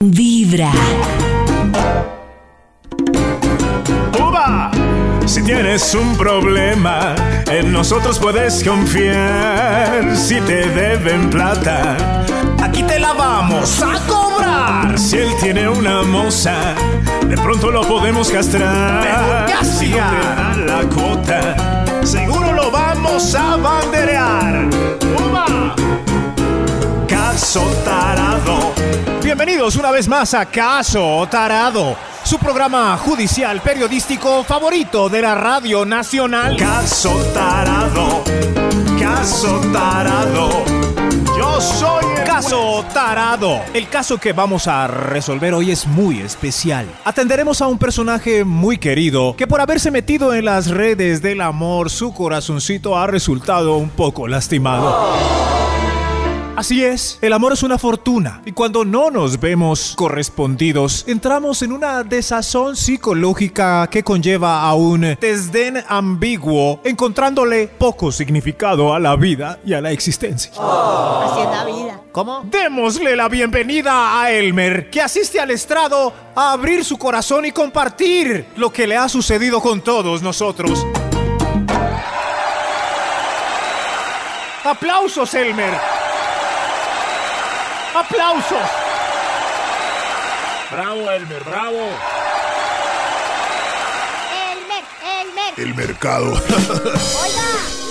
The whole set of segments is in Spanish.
Vibra. ¡Uva! Si tienes un problema, en nosotros puedes confiar. Si te deben plata, aquí te la vamos a cobrar. Si él tiene una moza, de pronto lo podemos castrar. Si no te da la cuota, seguro lo vamos a banderear. ¡Uva! Caso Tarado. Bienvenidos una vez más a Caso Tarado, su programa judicial periodístico favorito de la Radio Nacional. Caso Tarado, Caso Tarado. Yo soy el Caso Tarado. El caso que vamos a resolver hoy es muy especial. Atenderemos a un personaje muy querido que por haberse metido en las redes del amor, su corazoncito ha resultado un poco lastimado. Así es, el amor es una fortuna y cuando no nos vemos correspondidos, entramos en una desazón psicológica que conlleva a un desdén ambiguo, encontrándole poco significado a la vida y a la existencia. Así es la vida. ¿Cómo? Démosle la bienvenida a Elmer, que asiste al estrado a abrir su corazón y compartir lo que le ha sucedido con todos nosotros. ¡Aplausos, Elmer! ¡Aplausos! ¡Bravo, Elmer, bravo! Elmer. El mercado. Oiga.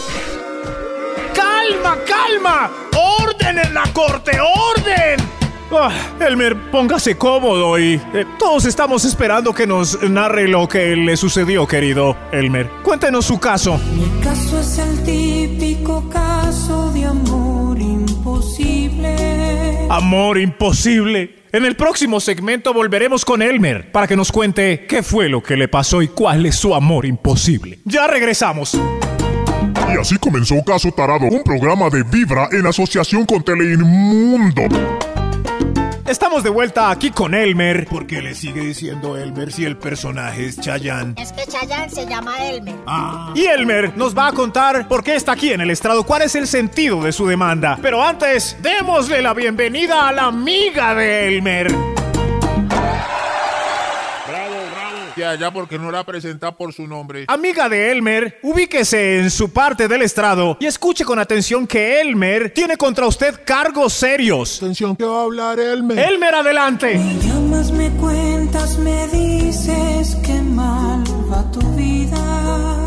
¡Calma, calma! ¡Orden en la corte, orden! Elmer, póngase cómodo y todos estamos esperando que nos narre lo que le sucedió, querido Elmer. Cuéntenos su caso. Mi caso es el típico caso de amor imposible. Amor imposible. En el próximo segmento volveremos con Elmer para que nos cuente qué fue lo que le pasó y cuál es su amor imposible. Ya regresamos. Y así comenzó Caso Tarado, un programa de Vibra en asociación con Teleinmundo. Estamos de vuelta aquí con Elmer. ¿Por qué le sigue diciendo Elmer si el personaje es Chayanne? Es que Chayanne se llama Elmer. Y Elmer nos va a contar por qué está aquí en el estrado, cuál es el sentido de su demanda. Pero antes, démosle la bienvenida a la amiga de Elmer. Bravo. Ya porque no la presenta por su nombre. Amiga de Elmer, ubíquese en su parte del estrado y escuche con atención que Elmer tiene contra usted cargos serios. Atención, ¿qué va a hablar Elmer? Elmer, adelante. Me llamas, me cuentas, me dices que mal va tu vida.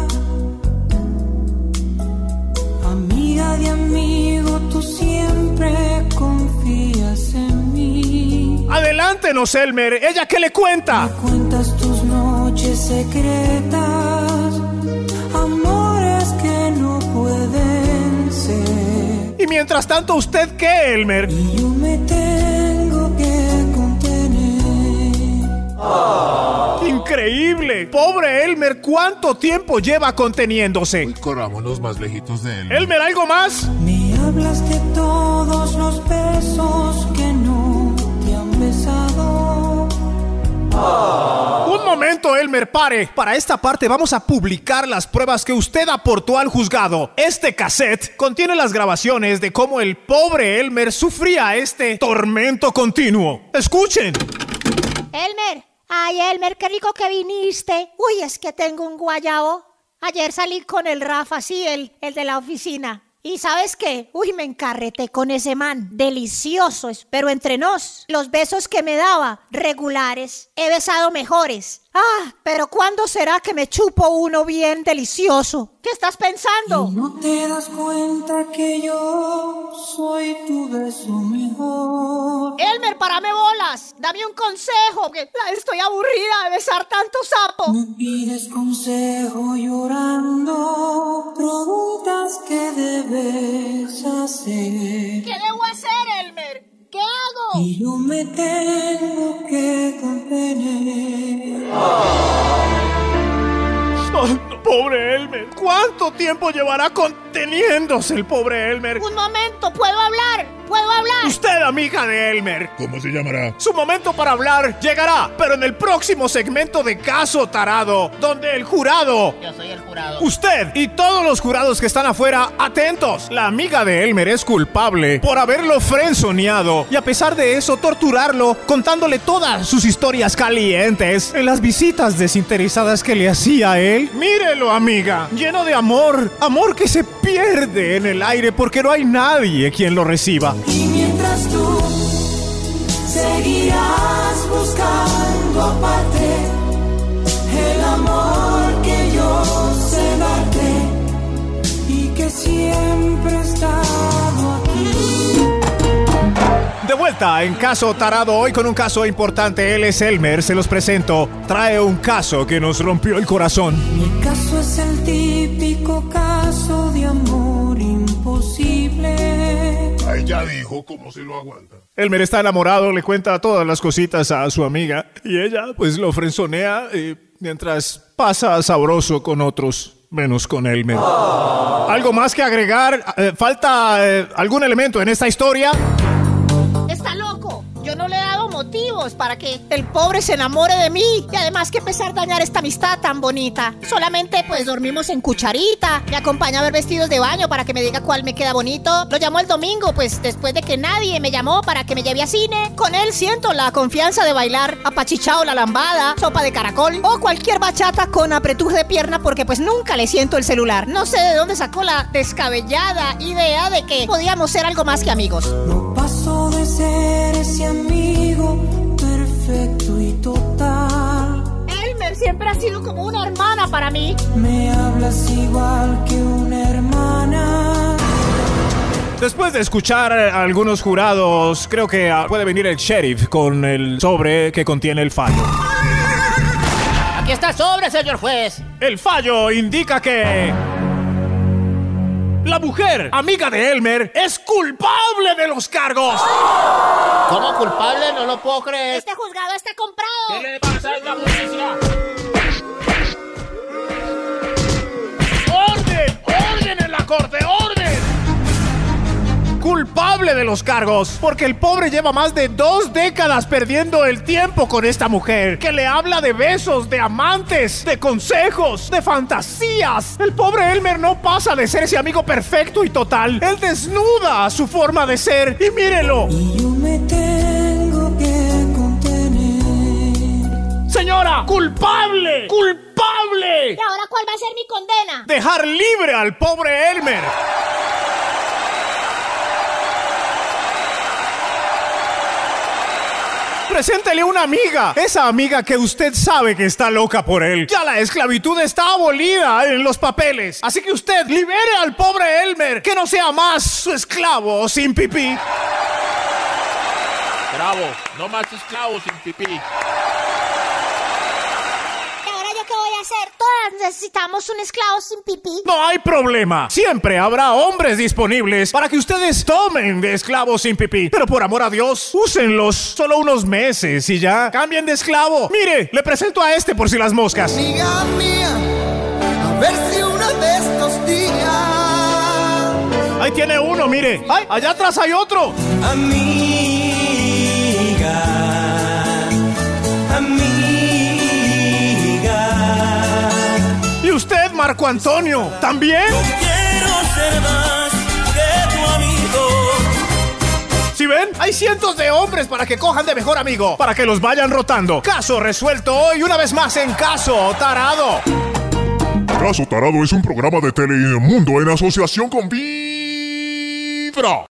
Amiga de amigo, tú siempre confías en mí. Adelántenos, Elmer. ¿Ella qué le cuenta? Me cuentas tus noches secretas, amores que no pueden ser. Y mientras tanto, ¿usted qué, Elmer? Y yo me tengo que contener. ¡Increíble! Pobre Elmer, ¿cuánto tiempo lleva conteniéndose? Hoy corrámonos más lejitos de él. Elmer, ¿algo más? Me hablas de todos los besos que no te han besado. Un momento, Elmer, pare. Para esta parte vamos a publicar las pruebas que usted aportó al juzgado. Este cassette contiene las grabaciones de cómo el pobre Elmer sufría este tormento continuo. ¡Escuchen! Elmer. Ay, Elmer, qué rico que viniste. Uy, es que tengo un guayabo. Ayer salí con el Rafa, sí, el de la oficina. ¿Y sabes qué? Uy, me encarreté con ese man. Delicioso. Pero entre nos, los besos que me daba, regulares. He besado mejores. Pero ¿cuándo será que me chupo uno bien delicioso? ¿Qué estás pensando? Y no te das cuenta que yo soy tu beso mejor. Elmer, párame bolas. Dame un consejo, que estoy aburrida de besar tanto sapo. Me pides consejo llorando, preguntas qué debes hacer. ¿Qué debo hacer, Elmer? ¿Qué hago? Y yo me tengo que contener. Pobre Elmer. ¿Cuánto tiempo llevará conteniéndose el pobre Elmer? Un momento, ¿puedo hablar? ¿Puedo hablar? Usted, amiga de Elmer. ¿Cómo se llamará? Su momento para hablar llegará, pero en el próximo segmento de Caso Tarado, donde el jurado... Yo soy el jurado. Usted y todos los jurados que están afuera, atentos. La amiga de Elmer es culpable por haberlo frenzoneado y a pesar de eso torturarlo, contándole todas sus historias calientes en las visitas desinteresadas que le hacía a él. Mírelo, amiga, lleno de amor, amor que se pierde en el aire porque no hay nadie quien lo reciba. Y mientras tú seguirás buscando aparte el amor que yo sé darte y que siempre he estado aquí. De vuelta en Caso Tarado, hoy con un caso importante. Él es Elmer, se los presento. Trae un caso que nos rompió el corazón. Mi caso es el típico caso de amor imposible. Ahí ya dijo cómo se lo aguanta. Elmer está enamorado, le cuenta todas las cositas a su amiga y ella pues lo frenzonea mientras pasa sabroso con otros, menos con Elmer. ¿Algo más que agregar? ¿Falta algún elemento en esta historia? Está loco. Yo no le he dado motivos para que el pobre se enamore de mí. Y además que empezar a dañar esta amistad tan bonita. Solamente pues dormimos en cucharita. Me acompaña a ver vestidos de baño para que me diga cuál me queda bonito. Lo llamó el domingo pues después de que nadie me llamó para que me lleve a cine. Con él siento la confianza de bailar apachichao la lambada, sopa de caracol o cualquier bachata con apretuje de pierna porque pues nunca le siento el celular. No sé de dónde sacó la descabellada idea de que podíamos ser algo más que amigos. No paso de ser ese amigo perfecto y total. Elmer siempre ha sido como una hermana para mí. Me hablas igual que una hermana. Después de escuchar a algunos jurados, creo que puede venir el sheriff con el sobre que contiene el fallo. Aquí está el sobre, señor juez. El fallo indica que... la mujer, amiga de Elmer, es culpable de los cargos. ¿Cómo culpable? No lo puedo creer. Este juzgado está comprado. ¿Qué le pasa a la justicia? ¡Orden! ¡Orden en la corte! ¡Orden! Culpable de los cargos, porque el pobre lleva más de 2 décadas perdiendo el tiempo con esta mujer, que le habla de besos, de amantes, de consejos, de fantasías. El pobre Elmer no pasa de ser ese amigo perfecto y total. Él desnuda su forma de ser y mírelo. Y yo me tengo que contener. Señora, culpable, culpable. ¿Y ahora cuál va a ser mi condena? Dejar libre al pobre Elmer. Preséntele una amiga, esa amiga que usted sabe que está loca por él. Ya la esclavitud está abolida en los papeles, así que usted libere al pobre Elmer, que no sea más su esclavo sin pipí. Bravo, no más esclavos sin pipí. ¿Qué voy a hacer? Todas necesitamos un esclavo sin pipí. No hay problema. Siempre habrá hombres disponibles para que ustedes tomen de esclavos sin pipí. Pero por amor a Dios, úsenlos solo unos meses y ya cambien de esclavo. Mire, le presento a este por si las moscas. Amiga mía, a ver si uno de estos días. Ahí tiene uno, mire. ¡Ay! Allá atrás hay otro. Amiga, amiga. ¿Y usted, Marco Antonio, también? Quiero ser más que tu amigo. ¿Sí ven? Hay cientos de hombres para que cojan de mejor amigo, para que los vayan rotando. Caso resuelto hoy una vez más en Caso Tarado. Caso Tarado es un programa de Telemundo en asociación con Vibra.